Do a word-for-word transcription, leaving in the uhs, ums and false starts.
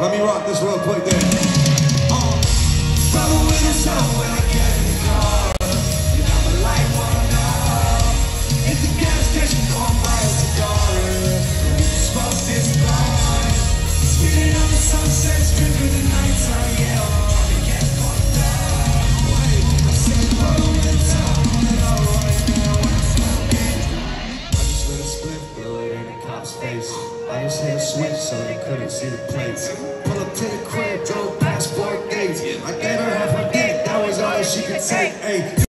Let me rock this real quick then. Uh, Trouble with the sun when I get in the car. You got my life on now. Hit the gas station, go and buy a cigar. Smoke this blind. Speeding on the sunset strip in the nighttime. Yeah, I'm trying to get fucked up. Wait, I said trouble with the sun when I right now. I just lit a split, blow it in the cop's face. I just hit a switch so they couldn't see the plates. Pull up to the crib, drove past four gates. I gave her half my dick, that was all she could take. Ay.